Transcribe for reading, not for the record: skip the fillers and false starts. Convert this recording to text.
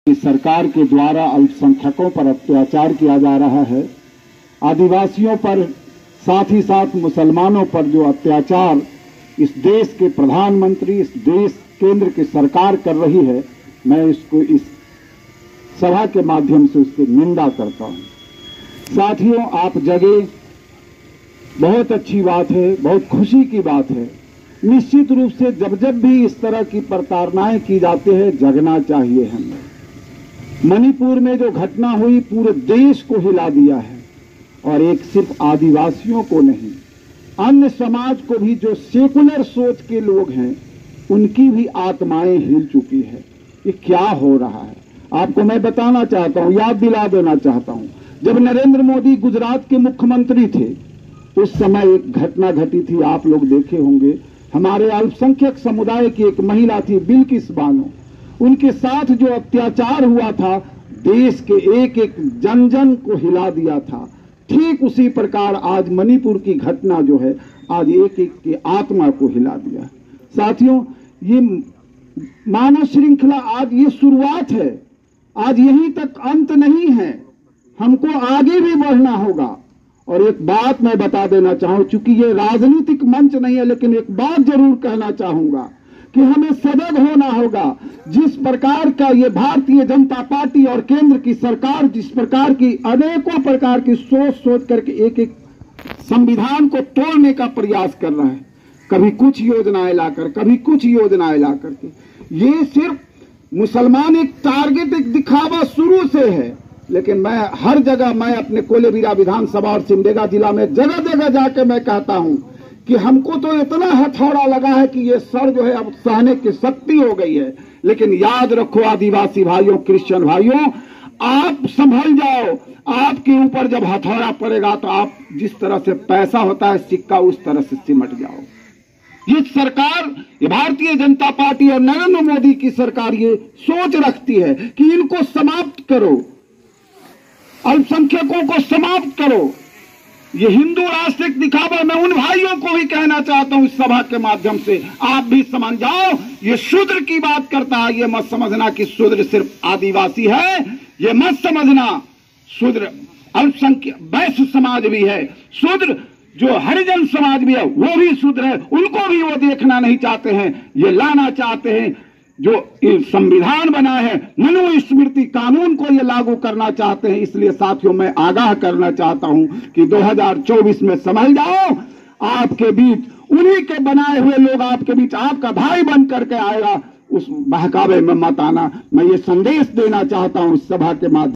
सरकार के द्वारा अल्पसंख्यकों पर अत्याचार किया जा रहा है, आदिवासियों पर, साथ ही साथ मुसलमानों पर जो अत्याचार इस देश के प्रधानमंत्री, इस देश केंद्र की सरकार कर रही है, मैं इसको इस सभा के माध्यम से उसकी निंदा करता हूं। साथियों, आप जगे, बहुत अच्छी बात है, बहुत खुशी की बात है। निश्चित रूप से जब जब भी इस तरह की प्रताड़नाएं की जाती है, जगना चाहिए हमें। मणिपुर में जो घटना हुई पूरे देश को हिला दिया है, और एक सिर्फ आदिवासियों को नहीं, अन्य समाज को भी, जो सेकुलर सोच के लोग हैं, उनकी भी आत्माएं हिल चुकी है। ये क्या हो रहा है आपको मैं बताना चाहता हूं, याद दिला देना चाहता हूं। जब नरेंद्र मोदी गुजरात के मुख्यमंत्री थे, उस समय एक घटना घटी थी, आप लोग देखे होंगे। हमारे अल्पसंख्यक समुदाय की एक महिला थी, बिल्किस बानो, उनके साथ जो अत्याचार हुआ था, देश के एक एक जन जन को हिला दिया था। ठीक उसी प्रकार आज मणिपुर की घटना जो है, आज एक एक की आत्मा को हिला दिया। साथियों, ये मानव श्रृंखला आज ये शुरुआत है, आज यहीं तक अंत नहीं है, हमको आगे भी बढ़ना होगा। और एक बात मैं बता देना चाहूं, चूंकि ये राजनीतिक मंच नहीं है, लेकिन एक बात जरूर कहना चाहूंगा कि हमें सजग होना होगा। जिस प्रकार का ये भारतीय जनता पार्टी और केंद्र की सरकार जिस प्रकार की अनेकों प्रकार की सोच करके एक एक संविधान को तोड़ने का प्रयास कर रहा है, कभी कुछ योजनाएं लाकर, कभी कुछ योजनाएं लाकर के, ये सिर्फ मुसलमान एक टारगेट, एक दिखावा शुरू से है। लेकिन मैं हर जगह, मैं अपने कोलेबिरा विधानसभा और सिमडेगा जिला में जगह जगह जाके मैं कहता हूं कि हमको तो इतना हथौड़ा लगा है कि ये सर जो है अब सहने की शक्ति हो गई है। लेकिन याद रखो आदिवासी भाइयों, क्रिश्चियन भाइयों, आप संभल जाओ। आपके ऊपर जब हथौड़ा पड़ेगा तो आप जिस तरह से पैसा होता है सिक्का, उस तरह से सिमट जाओ। ये सरकार, ये भारतीय जनता पार्टी और नरेंद्र मोदी की सरकार ये सोच रखती है कि इनको समाप्त करो, अल्पसंख्यकों को समाप्त करो। ये हिंदू राष्ट्रिक दिखावा, मैं उन भाइयों को भी कहना चाहता हूं इस सभा के माध्यम से, आप भी समझ जाओ। ये शूद्र की बात करता है, ये मत समझना कि शूद्र सिर्फ आदिवासी है, ये मत समझना शूद्र अल्पसंख्यक वैश्य समाज भी है, शूद्र जो हरिजन समाज भी है वो भी शूद्र है, उनको भी वो देखना नहीं चाहते हैं। ये लाना चाहते हैं, जो संविधान बना है, मनुस्मृति कानून को ये लागू करना चाहते हैं। इसलिए साथियों, मैं आगाह करना चाहता हूं कि 2024 में समझ जाओ, आपके बीच उन्हीं के बनाए हुए लोग आपके बीच आपका भाई बन करके आएगा। उस बहकावे में मत आना, मैं ये संदेश देना चाहता हूं इस सभा के माध्यम